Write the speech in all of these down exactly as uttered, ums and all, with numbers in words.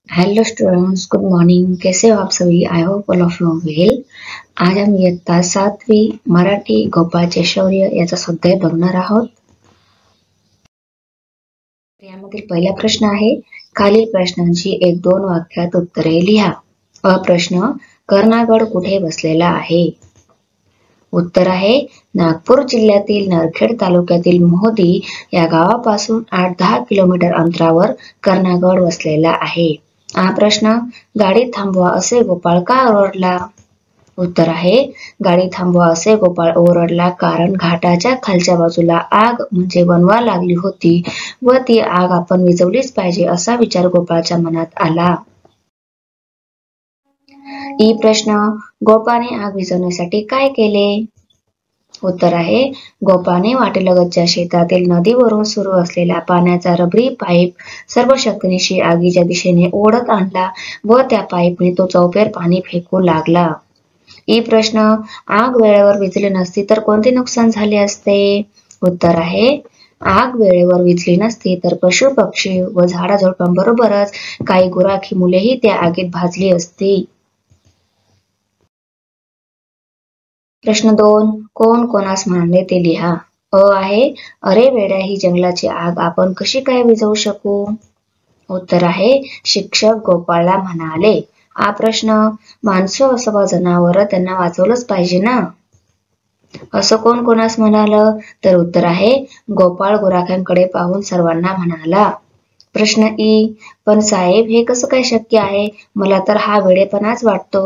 Hello students, good morning. कैसे हो आप सभी? I hope all of you well. आज हम इयत्ता सातवी मराठी गोपाळचे शौर्य याचा स्वाध्याय बघणार आहोत। यामधील पहिला प्रश्न आहे, खालील प्रश्नांची एक दोन वाक्यात उत्तरे लिहा। अ प्रश्न, कर्णागड कुठे बसलेला आहे? उत्तर आहे, नागपूर जिल्ह्यातील नरखेड तालुक्यातील मोहदी या गावापासून आठ दहा किलोमीटर अंतरावर कर्णागड वसलेला आहे। हा प्रश्न, गाडी थांबवा असे गोपाळ का ओरडला? उत्तर आहे, गाडी थांबवा असे गोपाळ ओरडला कारण घाटाच्या खालच्या बाजूला आग म्हणजे वणवा लागली होती व ती आग आपण विझवलीच पाहिजे असा विचार गोपाळच्या मनात आला। ई प्रश्न, गोपाळने आग विझवण्यासाठी काय केले? उत्तर आहे, गोपाळने वाटेलगतच्या शेतातील नदीवरून सुरू असलेला पाण्याचा रबरी पाईप सर्व शक्तीनिशी आगीच्या दिशेने ओढत आणला व त्या पाईपने तो चौफेर पाणी फेकू लागला। ई प्रश्न, आग वेळेवर विझली नसती तर कोणते नुकसान झाले असते? उत्तर आहे, आग वेळेवर विझली नसती तर पशु पक्षी व झाडाझुडपांबरोबरच काही गुराखी मुलेही त्या आगीत भाजली असती। प्रश्न दोन, कोण कोणास म्हणाले ते लिहा। अ आहे, अरे वेड्या, ही जंगलाची आग आपण कशी काय विझवू शकू? उत्तर आहे, शिक्षक गोपाळला म्हणाले। हा प्रश्न, माणसं असो जनावर त्यांना वाचवलंच पाहिजे ना, असं कोण कोणास म्हणालं? तर उत्तर आहे, गोपाळ गुराख्यांकडे पाहून सर्वांना म्हणाला। प्रश्न ई, पण साहेब हे कसं काय शक्य आहे? मला तर हा वेडेपणाच वाटतो।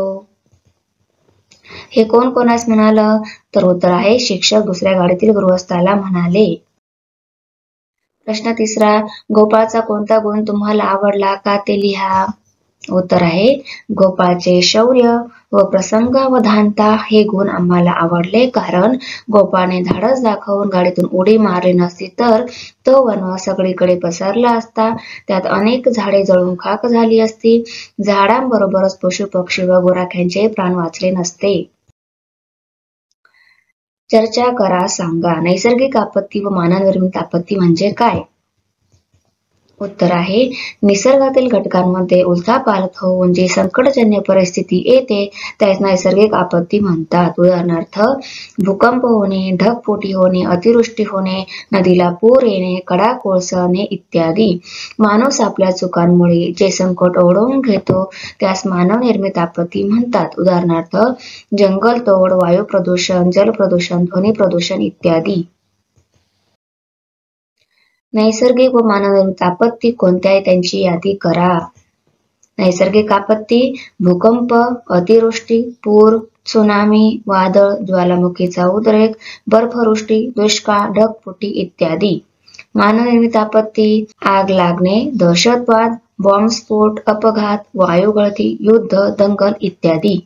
हे कोण कोणास म्हणालं? तर उत्तर आहे, शिक्षक दुसऱ्या गाडीतील गृहस्थाला म्हणाले। प्रश्न तिसरा, गोपाळचा कोणता गुण तुम्हाला आवडला का ते लिहा। उत्तर आहे, गोपाळचे शौर्य व प्रसंगावधानता हे गुण आम्हाला आवडले कारण गोपाळने धाडस दाखवून गाडीतून उडी मारली नसती तर तो वणवा सगळीकडे पसरला असता, त्यात अनेक झाडे जळून खाक झाली असती, झाडांबरोबरच पशु पक्षी व गुराख्यांचे प्राण वाचले नसते। चर्चा करा, सांगा, नैसर्गिक आपत्ती व मानवनिर्मित आपत्ती म्हणजे काय? उत्तर आहे, निसर्गातील घटकांमध्ये उलथापालथ होऊन जी संकटजन्य परिस्थिती येते त्यास नैसर्गिक आपत्ती म्हणतात। उदाहरणार्थ, भूकंप होणे, ढगफुटी होणे, अतिवृष्टी होणे, नदीला पूर येणे, कडा कोसळणे इत्यादी। माणूस आपल्या चुकांमुळे जे संकट ओढवून घेतो त्यास मानवनिर्मित आपत्ती म्हणतात। उदाहरणार्थ, जंगलतोड, वायू प्रदूषण, जल प्रदूषण, ध्वनी प्रदूषण इत्यादी। नैसर्गिक व मानवनिर्मित आपत्ती कोणत्या आहे त्यांची यादी करा। नैसर्गिक आपत्ती, भूकंप, अतिवृष्टी, पूर, त्सुनामी, वादळ, ज्वालामुखीचा उद्रेक, बर्फवृष्टी, दुष्काळ, ढगफुटी इत्यादी। मानवनिर्मित आपत्ती, आग लागणे, दहशतवाद, बॉम्बस्फोट, अपघात, वायुगळती, युद्ध, दंगल इत्यादी।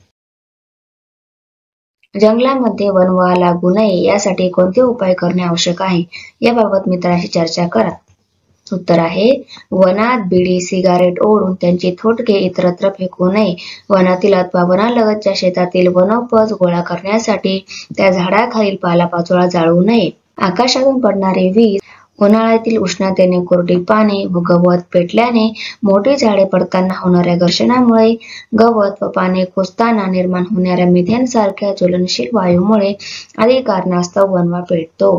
जंगलामध्ये वणवा लागू नये यासाठी कोणते उपाय करणे आवश्यक आहे याबाबत मित्रांशी चर्चा करा। उत्तर आहे, वनात बिडी सिगारेट ओढून त्यांची थोटके इतरत्र फेकू नये। वनातील अथवा वनालगतच्या शेतातील वनोपज गोळा करण्यासाठी त्या झाडाखालील पालापाचोळा जाळू नये। आकाशातून पडणारी वीज, उन्हाळ्यातील उष्णतेने कोरडी पाने व गवत पेटल्याने, मोठी झाडे पडताना होणाऱ्या घर्षणामुळे, गवत व पाने कुजताना निर्माण होणाऱ्या मिथेन सारख्या ज्वलनशील वायूमुळे आदी कारणास्तव वणवा पेटतो।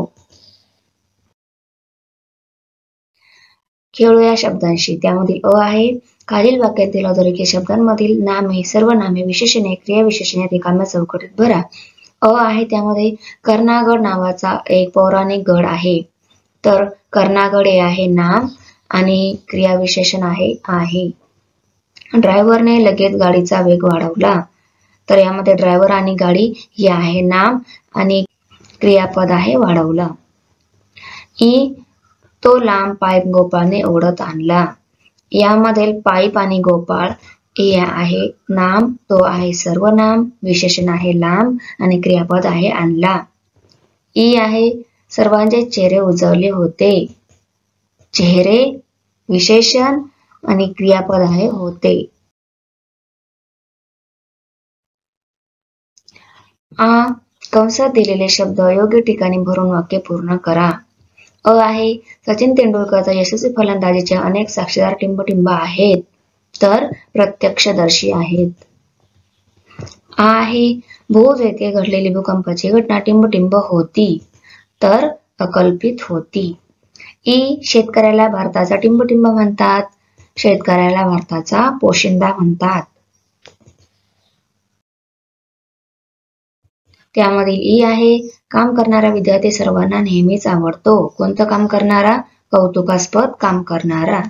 खेळूया शब्दांशी। त्यामधील अ आहे, खालील वाक्यातील अधोरेखित शब्दांमधील नामे, सर्वनामे, विशेषणे, क्रियाविशेषणे रिकाम्या चौकटीत भरा। अ आहे, त्यामध्ये कर्णागड नावाचा एक पौराणिक गड आहे, तर कर्णागड हे आहे नाम आणि क्रियाविशेषण आहे आहे। ड्रायव्हरने लगेच गाडीचा वेग वाढवला, तर यामध्ये ड्रायव्हर आणि गाडी ही आहे नाम आणि क्रियापद आहे वाढवला। ई, तो लांब पाईप गोपाळने ओढत आणला, यामधील पाईप आणि गोपाळ हे आहे नाम, तो आहे सर्वनाम, विशेषण आहे लांब आणि क्रियापद आहे आणला। ई आहे, सर्वांचे चेहरे उजळले होते, चेहरे विशेषण आणि क्रियापद आहे होते। आ, कंसात दिलेले शब्द योग्य ठिकाणी भरून वाक्य पूर्ण करा। अ आहे, सचिन तेंडुलकरच्या यशस्वी फलंदाजीचे अनेक साक्षीदार टिंबटिंब आहेत। तर प्रत्यक्षदर्शी आहेत. आ आहे भोज येथे घडलेली भूकंपाची घटना टिंबटिंब होती तर अकल्पित होती. ई शेतकऱ्याला भारताचा टिंबटिंब म्हणतात. शेतकऱ्याला भारताचा पोशिंदा म्हणतात. त्यामधील ई आहे काम करणारा विद्यार्थी सर्वांना नेहमीच आवडतो. कोणतं काम करणारा? कौतुकास्पद काम करणारा.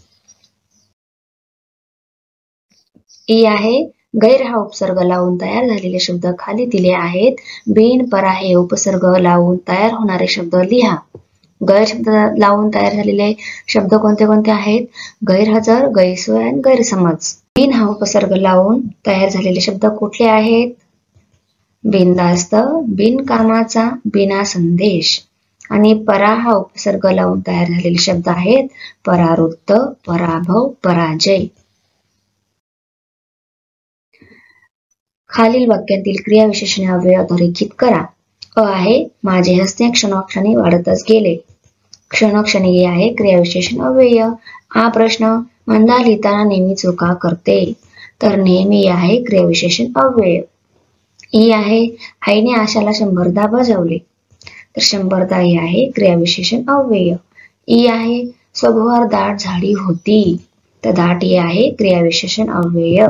ई आहे गैर हा उपसर्ग लावून तयार झालेले शब्द खाली दिले आहेत. बिन परा हे उपसर्ग लावून तयार होणारे शब्द लिहा. गैर शब्द लावून तयार झालेले शब्द कोणते कोणते आहेत? गैरहजर, गैरसोय आणि गैरसमज. बिन हा उपसर्ग लावून तयार झालेले शब्द कुठले आहेत? बिनधास्त, बिनकामाचा, बिना संदेश. आणि परा हा उपसर्ग लावून तयार झालेले शब्द आहेत परावृत्त, पराभव, पराजय. खालील वाक्यातील क्रियाविशेषणे अव्यय अधोरेखित करा. अ आहे माझे हसणे क्षणोक्षणी वाढतच गेले. क्षणोक्षणी आहे क्रियाविशेषण अव्यय. हा प्रश्न मंदा लिहिताना नेहमी चुका करते तर नेहमी आहे क्रियाविशेषण अव्यय. ई आहे आईने आशाला शंभरदा बजावले तर शंभरदा ही आहे क्रियाविशेषण अव्यय. ई आहे सभोवार दाट झाडी होती तर दाट ही आहे क्रियाविशेषण अव्यय.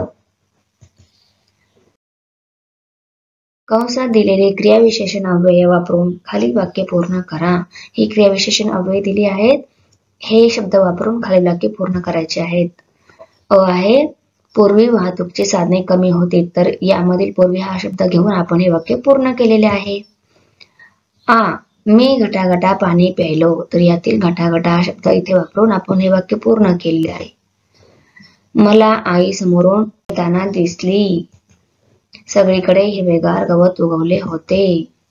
कंसात दिलेले क्रियाविशेषण अव्यय वापरून खालील वाक्य पूर्ण करा. ही क्रियाविशेषण अव्यय दिली आहेत. हे शब्द वापरून खालील वाक्य पूर्ण करायचे आहेत. अ आहे पूर्वी वाहतूकची साधने कमी होती तर यामधील पूर्वी हा शब्द घेऊन आपण हे वाक्य पूर्ण केलेले आहे. आ मी घटाघटा पाणी प्यायलो तर यातील घटाघटा हा शब्द इथे वापरून आपण हे वाक्य पूर्ण केलेले आहे. मला आई समोरून येताना दिसली. सगळीकडे हिरवेगार गवत उगवले होते.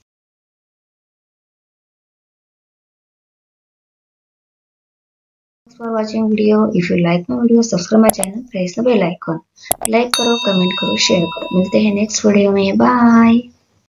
Thanks for watching video. If you like my video, subscribe my channel, press the bell icon. Like करो, कमेंट करो, शेयर करो. मिलते हैं नेक्स्ट वीडियो में. बाय.